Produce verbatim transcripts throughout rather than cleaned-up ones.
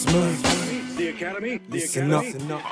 noise. The Academy, the Listen Academy. up.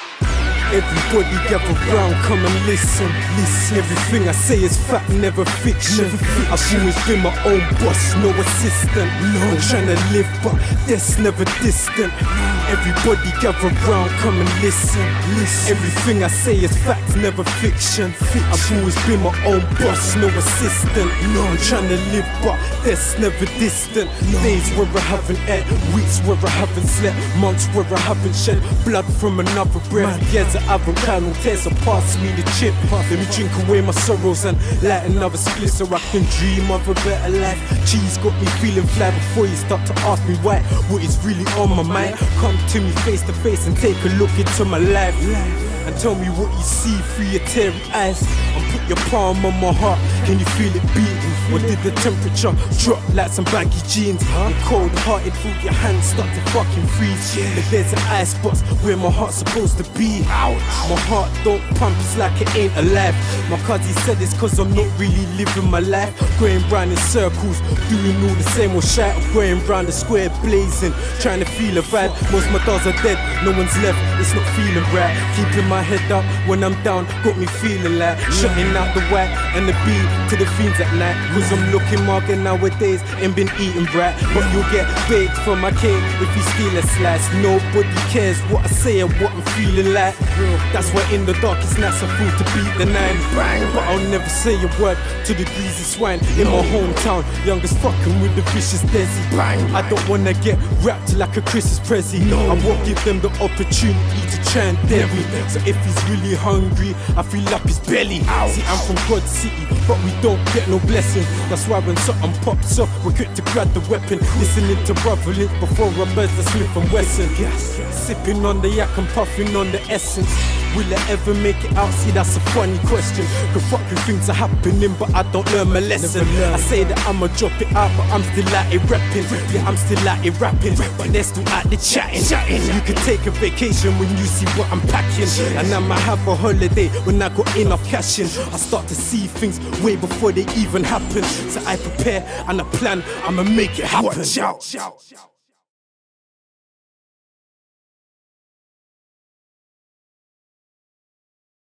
Everybody gather round, come and listen. Listen. Everything I say is fact, never fiction. Never fiction. I've always been my own boss, no assistant. No. I'm trying to live, but that's never distant. Everybody gather round, come and listen. Listen. Everything I say is fact, never fiction. fiction. I've always been my own boss, no assistant. No. I'm trying to live, but that's never distant. No. Days where I haven't ate, weeks where I haven't slept, months where I haven't shed blood from another breath. Years I haven't kind of tears, so pass me the chip. Let me drink away my sorrows and light another split so I can dream of a better life. Cheese got me feeling fly before you start to ask me why. What is really on my mind? Come to me face to face and take a look into my life and tell me what you see through your teary eyes. And put your palm on my heart, can you feel it beating? Or did the temperature drop like some baggy jeans? Huh? You're cold hearted, feel your hands start to fucking freeze. Yeah. But there's an ice box where my heart's supposed to be. Ouch. My heart don't pump, it's like it ain't alive. My cousin said it's cause I'm not really living my life. Going round in circles, doing all the same old shit. Going round the square blazing, trying to feel a vibe. Most my dogs are dead, no one's left, it's not feeling right. Keeping my head up when I'm down, got me feeling like shutting out the white and the B to the fiends at night. Cause I'm looking marking nowadays, ain't been eating right. But you'll get baked from my cake if you steal a slice. Nobody cares what I say and what I'm feeling like. That's why in the darkest nights I feel to beat the nine. But I'll never say a word to the greasy swine in my hometown. Youngest fucking with the vicious Desi. I don't wanna get wrapped like a Christmas Prezi. I won't give them the opportunity to try and dare me. So if he's really hungry, I fill up his belly. Ouch. See, I'm from God City, but we don't get no blessing. That's why when something pops up, we're quick to grab the weapon. Listening to Brother Link before I burst the Smith and Wesson. Yes. Sipping on the yak and puffing on the essence. Will I ever make it out? See, that's a funny question. Cause fucking things are happening, but I don't learn my lesson. I say that I'ma drop it out, but I'm still out here rapping. Yeah, I'm still out here rapping, but they're still out there chatting. You can take a vacation when you see what I'm packing. And I'ma have a holiday when I got enough cash in. I start to see things way before they even happen. So I prepare and I plan, I'ma make it happen. Watch out.